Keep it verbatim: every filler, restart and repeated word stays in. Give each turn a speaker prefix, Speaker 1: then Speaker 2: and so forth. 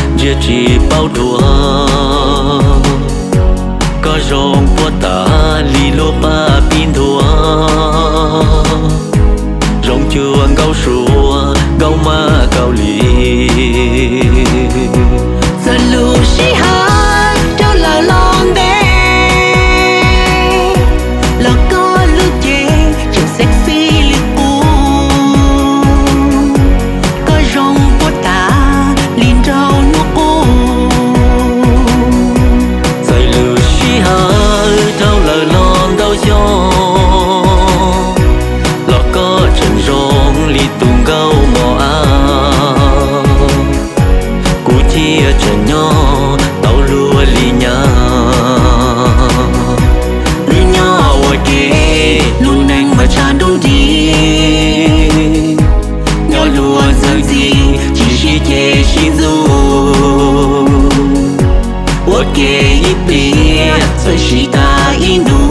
Speaker 1: giờ chỉ bao đùa có rong của ta li lô ba pin đùa rong chưa gấu sủa gấu ma gấu lì
Speaker 2: giờ lù xí hát cho lờ lon đê lờ có lù chê chẳng sexy li u có rong của ta lin rau nước u
Speaker 1: giờ lù xí hát cho lờ lon gấu gió lọ có chân rong li tung gấu mò à cú chia chân nhỏ tàu lúa li nhà li nhỏ ở kia luôn anh mà cha đông đi nhỏ lúa giờ gì chỉ chỉ chê chỉ du ở kia ít bia rồi chỉ ta inu